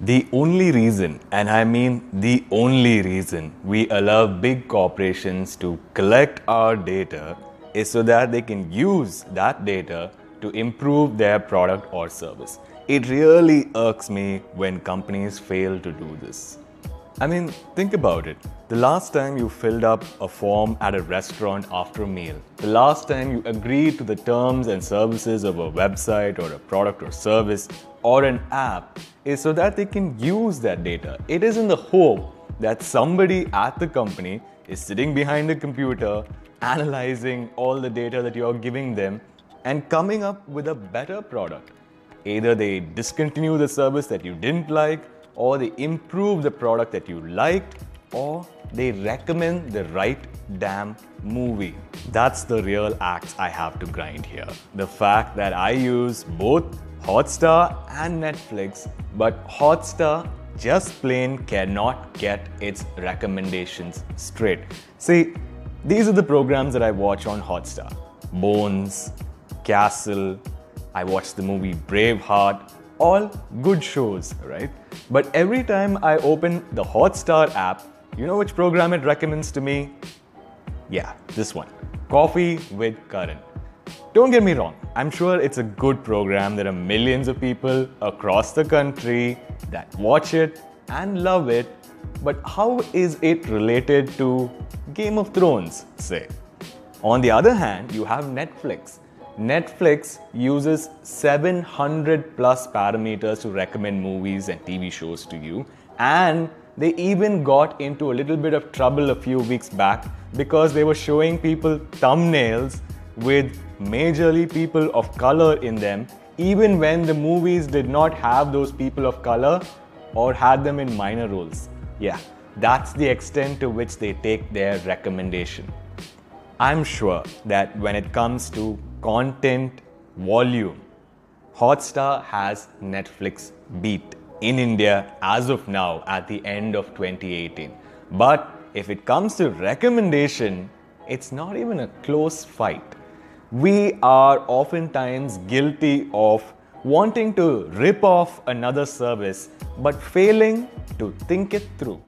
The only reason, and I mean the only reason, we allow big corporations to collect our data is so that they can use that data to improve their product or service. It really irks me when companies fail to do this. I mean, think about it. The last time you filled up a form at a restaurant after a meal, the last time you agreed to the terms and services of a website or a product or service or an app is so that they can use that data. It is in the hope that somebody at the company is sitting behind a computer, analyzing all the data that you're giving them and coming up with a better product. Either they discontinue the service that you didn't like, or they improve the product that you liked, or they recommend the right damn movie. That's the real axe I have to grind here. The fact that I use both Hotstar and Netflix, but Hotstar just plain cannot get its recommendations straight. See, these are the programs that I watch on Hotstar. Bones, Castle, I watched the movie Braveheart, all good shows, right? But every time I open the Hotstar app, you know which program it recommends to me? Yeah, this one, Coffee with Karan. Don't get me wrong, I'm sure it's a good program. There are millions of people across the country that watch it and love it, but how is it related to Game of Thrones, say? On the other hand, you have Netflix. Netflix uses 700 plus parameters to recommend movies and TV shows to you, and they even got into a little bit of trouble a few weeks back because they were showing people thumbnails with majorly people of color in them, even when the movies did not have those people of color or had them in minor roles. Yeah, that's the extent to which they take their recommendation. I'm sure that when it comes to content volume, Hotstar has Netflix beat in India as of now at the end of 2018. But if it comes to recommendation, it's not even a close fight. We are oftentimes guilty of wanting to rip off another service but failing to think it through.